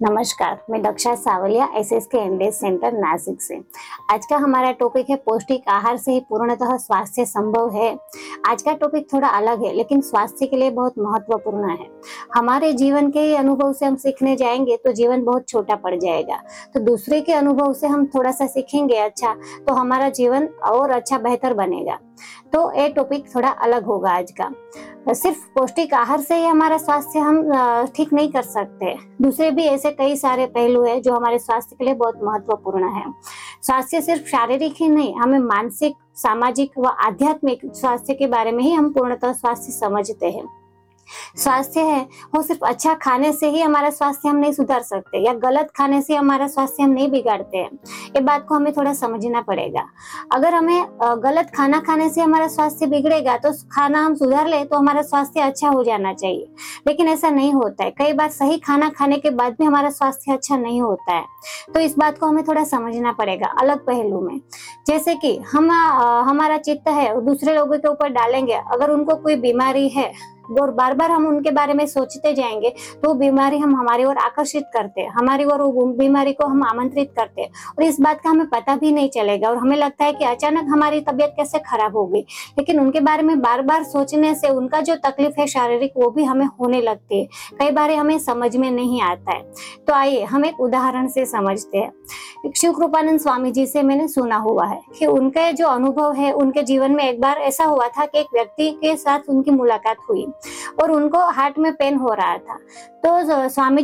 नमस्कार, मैं Daksha Savaliya SSK MDS centre Nashik से। आज का हमारा टॉपिक है पौष्टिक आहार से ही पूर्णतः स्वास्थ्य संभव है। आज का टॉपिक थोड़ा अलग है लेकिन स्वास्थ्य के लिए बहुत महत्वपूर्ण है। हमारे जीवन के ही अनुभव से हम सीखने जाएंगे तो जीवन बहुत छोटा पड़ जाएगा। तो दूसरे के अनुभव से हम थोड़ा सा सीखेंगे अच्छा, तो हमारा जीवन और अच्छा बेहतर बनेगा। तो ये टॉपिक थोड़ा अलग होगा आज का। सिर्फ पौष्टिक आहार से ही हमारा स्वास्थ्य हम ठीक नहीं कर सकते। दूसरे भी ऐसे कई सारे पहलू है जो हमारे स्वास्थ्य के लिए बहुत महत्वपूर्ण है। स्वास्थ्य सिर्फ शारीरिक ही नहीं, हमें मानसिक, सामाजिक व आध्यात्मिक स्वास्थ्य के बारे में ही हम पूर्णतः स्वास्थ्य समझते हैं। स्वास्थ्य है वो सिर्फ अच्छा खाने से ही हमारा स्वास्थ्य हम नहीं सुधार सकते, या गलत खाने से हमारा स्वास्थ्य हम नहीं बिगाड़ते हैं। ये बात को हमें थोड़ा समझना पड़ेगा। अगर हमें गलत खाना खाने से हमारा स्वास्थ्य बिगड़ेगा तो खाना हम सुधार ले तो हमारा स्वास्थ्य अच्छा हो जाना चाहिए, लेकिन ऐसा नहीं होता है। कई बार सही खाना खाने के बाद भी हमारा स्वास्थ्य अच्छा नहीं होता है। तो इस बात को हमें थोड़ा समझना पड़ेगा अलग पहलू में। जैसे कि हम हमारा चित्त है दूसरे लोगों के ऊपर डालेंगे। अगर उनको कोई बीमारी है और बार बार हम उनके बारे में सोचते जाएंगे तो वो बीमारी हम हमारी ओर आकर्षित करते हैं, हमारी ओर वो बीमारी को हम आमंत्रित करते हैं और इस बात का हमें पता भी नहीं चलेगा और हमें लगता है कि अचानक हमारी तबीयत कैसे खराब हो गई। लेकिन उनके बारे में बार बार सोचने से उनका जो तकलीफ है शारीरिक वो भी हमें होने लगती है। कई बार हमें समझ में नहीं आता है। तो आइए हम एक उदाहरण से समझते हैं। शिव कृपानंद स्वामी जी से मैंने सुना हुआ है कि उनके जो अनुभव है, उनके जीवन में एक बार ऐसा हुआ था कि एक व्यक्ति के साथ उनकी मुलाकात हुई और उनको हार्ट में पेन हो रहा था। तो स्वामी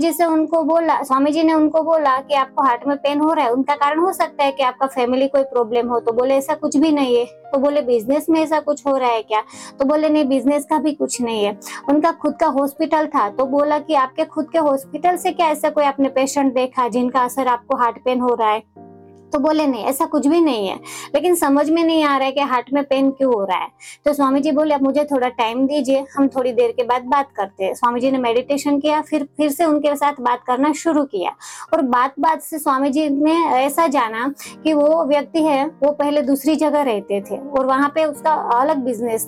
जी ने उनको बोला कि आपको हार्ट में पेन हो रहा है, उनका कारण हो सकता है कि आपका फैमिली कोई प्रॉब्लम हो। तो बोले ऐसा कुछ भी नहीं है। तो बोले बिजनेस में ऐसा कुछ हो रहा है क्या? तो बोले नहीं, बिजनेस का भी कुछ नहीं है। उनका खुद का हॉस्पिटल था। तो बोला कि आपके खुद के हॉस्पिटल से क्या ऐसा कोई आपने पेशेंट देखा जिनका असर आपको हार्ट पेन हो रहा है? तो बोले नहीं, ऐसा कुछ भी नहीं है, लेकिन समझ में नहीं आ रहा है कि हार्ट में पेन क्यों हो रहा है। तो स्वामी जी बोले आप मुझे थोड़ा टाइम दीजिए, हम थोड़ी देर के बाद बात करते हैं। स्वामी जी ने मेडिटेशन किया, फिर से उनके साथ बात करना शुरू किया और बात से स्वामी जी ने ऐसा जाना कि वो व्यक्ति है वो पहले दूसरी जगह रहते थे और वहां पे उसका अलग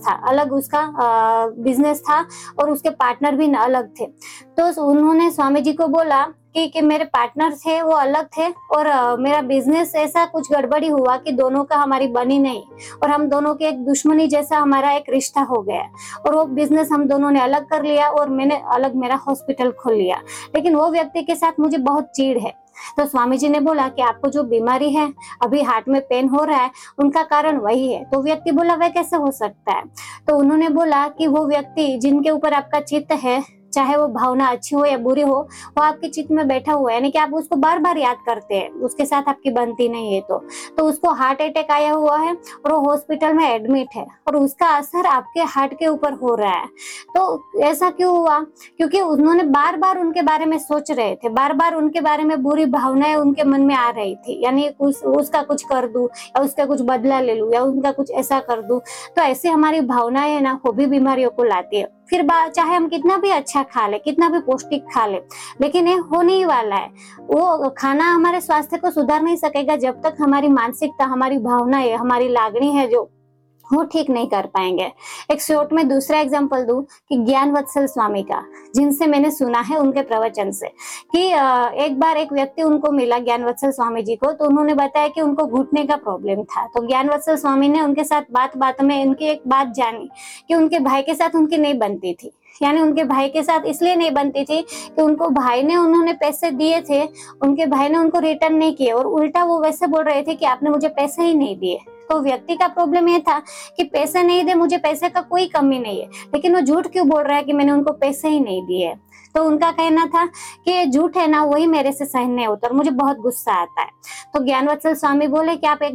बिजनेस था और उसके पार्टनर भी अलग थे। तो उन्होंने स्वामी जी को बोला कि मेरे पार्टनर थे वो अलग थे और मेरा बिजनेस ऐसा कुछ गड़बड़ी हुआ कि दोनों का हमारी बनी नहीं और हम दोनों के एक दुश्मनी जैसा हमारा एक रिश्ता हो गया और वो बिजनेस हम दोनों ने अलग कर लिया और मैंने अलग मेरा हॉस्पिटल खोल लिया। लेकिन वो व्यक्ति के साथ मुझे बहुत चिढ़ है। तो स्वामी जी ने बोला कि आपको जो बीमारी है, अभी हार्ट में पेन हो रहा है, उनका कारण वही है। तो व्यक्ति बोला वह कैसे हो सकता है? तो उन्होंने बोला कि वो व्यक्ति जिनके ऊपर आपका चित्त है, चाहे वो भावना अच्छी हो या बुरी हो, वो आपके चित्त में बैठा हुआ है, यानी कि आप उसको बार बार याद करते हैं, उसके साथ आपकी बनती नहीं है। तो उसको हार्ट अटैक आया हुआ है और वो हॉस्पिटल में एडमिट है और उसका असर आपके हार्ट के ऊपर हो रहा है। तो ऐसा क्यों हुआ? क्योंकि उन्होंने बार बार उनके बारे में सोच रहे थे, बार बार उनके बारे में बुरी भावनाएं उनके मन में आ रही थी, यानी उसका कुछ कर दूं या उसका कुछ बदला ले लूं या उनका कुछ ऐसा कर दूं। तो ऐसे हमारी भावनाएं है ना, वो भी बीमारियों को लाती है। फिर चाहे हम कितना भी अच्छा खा ले, कितना भी पौष्टिक खा ले, लेकिन ये होने ही वाला है। वो खाना हमारे स्वास्थ्य को सुधार नहीं सकेगा जब तक हमारी मानसिकता, हमारी भावनाएं, हमारी लागणी है जो वो ठीक नहीं कर पाएंगे। एक शॉर्ट में दूसरा एग्जांपल दूं कि ज्ञान वत्सल स्वामी का, जिनसे मैंने सुना है उनके प्रवचन से कि एक बार एक व्यक्ति उनको मिला, ज्ञान वत्सल स्वामी जी को। तो उन्होंने बताया कि उनको घुटने का प्रॉब्लम था। तो ज्ञान वत्सल स्वामी ने उनके साथ बात में उनकी एक बात जानी कि उनके भाई के साथ उनकी नहीं बनती थी। यानी उनके भाई के साथ इसलिए नहीं बनती थी कि उन्होंने पैसे दिए थे, उनके भाई ने उनको रिटर्न नहीं किए और उल्टा वो वैसे बोल रहे थे कि आपने मुझे पैसे ही नहीं दिए। तो व्यक्ति का प्रॉब्लम ये था कि पैसे नहीं दे, मुझे पैसे का कोई कमी नहीं है, लेकिन वो झूठ क्यों बोल रहा है कि मैंने उनको पैसे ही नहीं दिए। तो उनका कहना था कि ये झूठ है ना, वही मेरे से सहन नहीं होता और मुझे बहुत गुस्सा आता है। तो ज्ञानवत्सल स्वामी बोले कि आप एक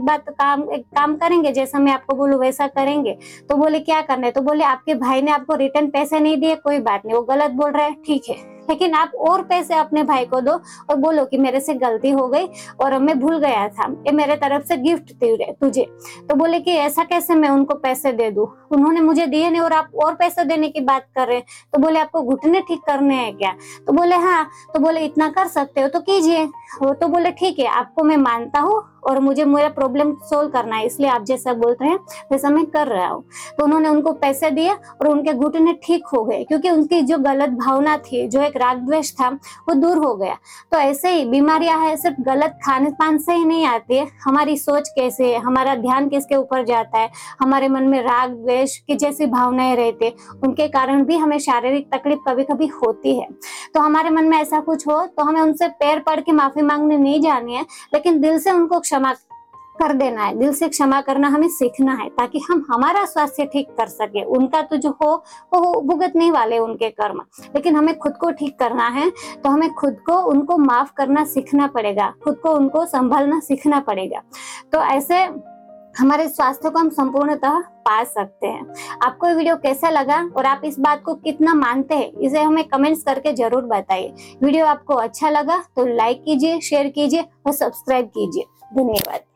काम करेंगे, जैसा मैं आपको बोलूं वैसा करेंगे। तो बोले क्या करना है? तो बोले आपके भाई ने आपको रिटर्न पैसे नहीं दिए, कोई बात नहीं, वो गलत बोल रहा है, ठीक है, लेकिन आप और पैसे अपने भाई को दो और बोलो कि मेरे से गलती हो गई और मैं भूल गया था, ये मेरे तरफ से गिफ्ट तुझे। तो बोले कि ऐसा कैसे मैं उनको पैसे दे दूं, उन्होंने मुझे दिए नहीं और आप और पैसे देने की बात कर रहे हैं। तो बोले आपको घुटने ठीक करने हैं क्या? तो बोले हाँ। तो बोले इतना कर सकते हो तो कीजिए। वो तो बोले ठीक है, आपको मैं मानता हूँ और मुझे मेरा प्रॉब्लम सोल्व करना है, इसलिए आप जैसा बोल रहे हैं वैसा मैं कर रहा हूँ। तो उन्होंने उनको पैसे दिए और उनके घुटने ठीक हो गए, क्योंकि उनकी जो गलत भावना थी, जो एक राग द्वेष था, वो दूर हो गया। तो ऐसे ही बीमारियां है सिर्फ गलत खाने पान से ही नहीं आती है, हमारी सोच कैसे है, हमारा ध्यान किसके ऊपर जाता है, हमारे मन में राग द्वेष की जैसी भावनाएं रहती है, उनके कारण भी हमें शारीरिक तकलीफ कभी कभी होती है। तो हमारे मन में ऐसा कुछ हो तो हमें उनसे पैर पड़ के माफी मांगने नहीं जानी है, लेकिन दिल से उनको क्षमा कर देना है। दिल से क्षमा करना हमें सीखना है, ताकि हम हमारा स्वास्थ्य ठीक कर सके। उनका तो जो हो वो भुगत नहीं वाले उनके कर्म, लेकिन हमें खुद को ठीक करना है। तो हमें खुद को उनको माफ करना सीखना पड़ेगा, खुद को उनको संभालना सीखना पड़ेगा। तो ऐसे हमारे स्वास्थ्य को हम संपूर्णतः पा सकते हैं। आपको ये वीडियो कैसा लगा और आप इस बात को कितना मानते हैं, इसे हमें कमेंट्स करके जरूर बताइए। वीडियो आपको अच्छा लगा तो लाइक कीजिए, शेयर कीजिए और सब्सक्राइब कीजिए। धन्यवाद।